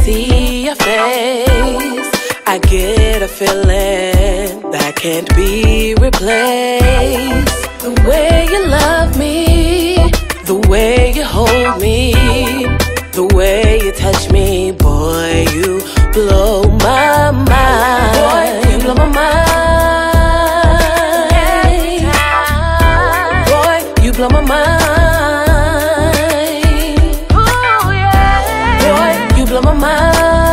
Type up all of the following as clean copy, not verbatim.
see your face, I get a feeling that can't be replaced. The way you love me, the way you hold me, the way you touch me, boy, you blow my mind. Boy, you blow my mind. Boy, you blow my mind. Ooh, yeah. Boy, you blow my mind.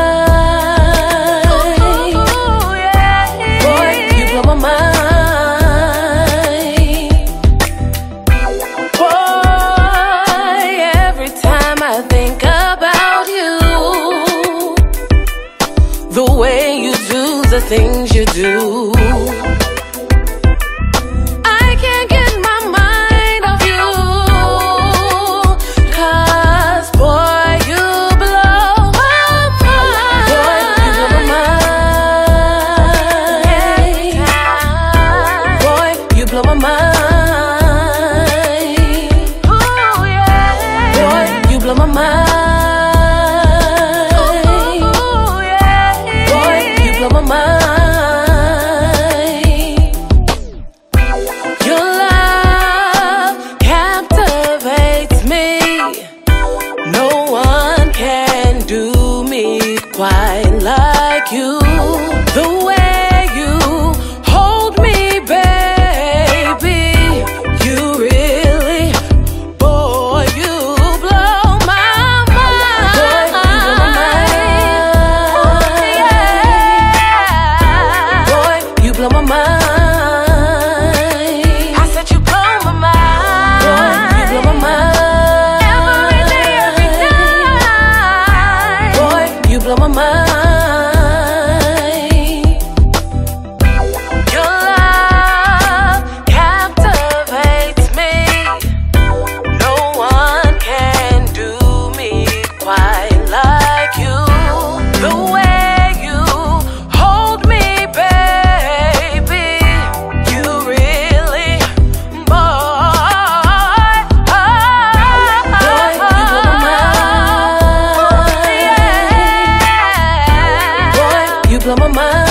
Ooh, yeah. Boy, you blow my mind. Boy, every time I think about you, the way you do the things you do, I can't get my mind off you. 'Cause boy, you blow my mind. Boy, you blow my mind. Boy, you blow my mind. Ooh, yeah. Boy, you blow my mind. My mind. Your love captivates me. No one can do me quite like you. The way you hold me, baby, you really, boy, you blow my mind. Boy, you blow my mind. You blow my mind. I said you blow my mind. Boy, you blow my mind. Every day, every night. Boy, you blow my mind. Your love captivates me. No one can do me quite like you. The way you hold me, baby, you really, boy, boy, you blow my mind. Boy, you blow my mind.